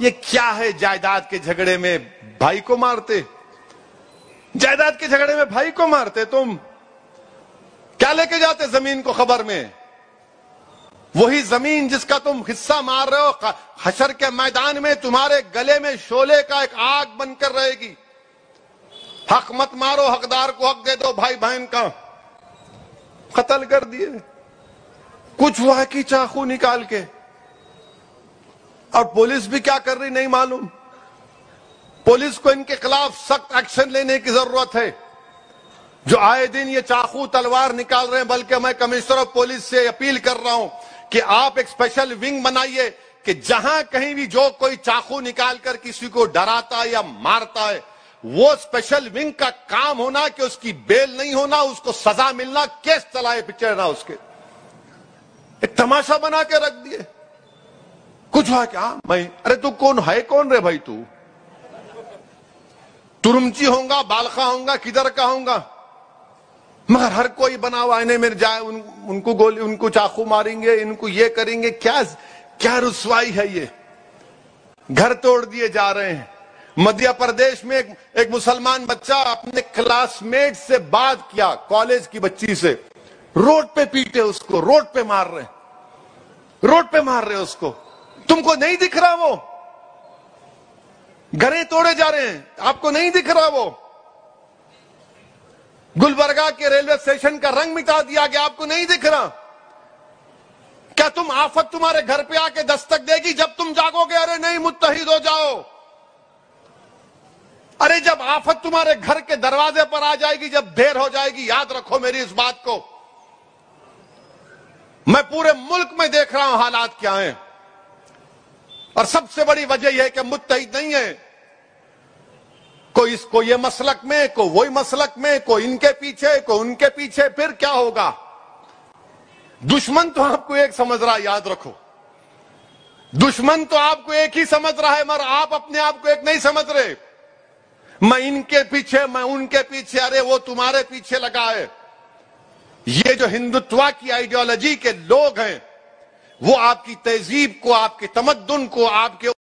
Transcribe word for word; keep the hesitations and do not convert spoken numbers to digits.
یہ کیا ہے جائیداد کے جھگڑے میں بھائی کو مارتے؟ جائیداد کے جھگڑے میں بھائی کو مارتے تم؟ کیا لے کے جاتے زمین کو خبر میں؟ وہی زمین جس کا تم حصہ مار رہے ہو حشر کے میدان میں تمہارے گلے میں شعلے کا ایک آگ بن کر رہے گی. حق مت مارو، حقدار کو حق دے دو. بھائی بہن کا قتل کر دیے، کچھ ہوا کی چاقو نکال کے. اور پولیس بھی کیا کر رہی نہیں معلوم. پولیس کو ان کے خلاف سخت ایکشن لینے کی ضرورت ہے جو آئے دن یہ چاقو تلوار نکال رہے ہیں. بلکہ میں کمشنر آف پولیس سے اپیل کر رہا ہوں کہ آپ ایک اسپیشل ونگ بنائیے کہ جہاں کہیں بھی جو کوئی چاقو نکال کر کسی کو ڈراتا ہے یا مارتا ہے، وہ اسپیشل ونگ کا کام ہونا کہ اس کی بیل نہیں ہونا، اس کو سزا ملنا، کیس چلائے پچڑنا اس کے. ایک تماشا بنا کے رکھ دیے. کچھ ہوا کیا میں ارے تو کون ہے کون رے بھائی؟ تو ترمچی ہوں گا، بالخا ہوں گا، کدھر کا ہوں گا؟ مگر ہر کوئی بنا ہوا آئینے میں جائے ان, ان کو گولی ان کو چاقو ماریں گے، ان کو یہ کریں گے. کیا کیا رسوائی ہے یہ؟ گھر توڑ دیے جا رہے ہیں. مدھیہ پردیش میں ایک, ایک مسلمان بچہ اپنے کلاس میٹ سے بات کیا، کالج کی بچی سے، روڈ پہ پیٹے اس کو، روڈ پہ مار رہے روڈ پہ مار رہے اس کو. تم کو نہیں دکھ رہا وہ گھریں توڑے جا رہے ہیں؟ آپ کو نہیں دکھ رہا وہ گلبرگہ کے ریلوے اسٹیشن کا رنگ مٹا دیا گیا؟ آپ کو نہیں دکھ رہا؟ کیا تم آفت تمہارے گھر پہ آ کے دستک دے گی جب تم جاگو گے ارے نہیں متحد ہو جاؤ؟ ارے جب آفت تمہارے گھر کے دروازے پر آ جائے گی، جب دیر ہو جائے گی، یاد رکھو میری اس بات کو. میں پورے ملک میں دیکھ رہا ہوں حالات کیا ہیں، اور سب سے بڑی وجہ یہ ہے کہ متحد نہیں ہے. کوئی اس کو یہ مسلک میں، کوئی وہی مسلک میں، کوئی ان کے پیچھے، کوئی ان کے پیچھے. پھر کیا ہوگا؟ دشمن تو آپ کو ایک سمجھ رہا ہے، یاد رکھو. دشمن تو آپ کو ایک ہی سمجھ رہا ہے، مگر آپ اپنے آپ کو ایک نہیں سمجھ رہے. میں ان کے پیچھے، میں ان کے پیچھے. ارے وہ تمہارے پیچھے لگا ہے. یہ جو ہندوتوا کی آئیڈیالوجی کے لوگ ہیں وہ آپ کی تہذیب کو، آپ کے تمدن کو، آپ کے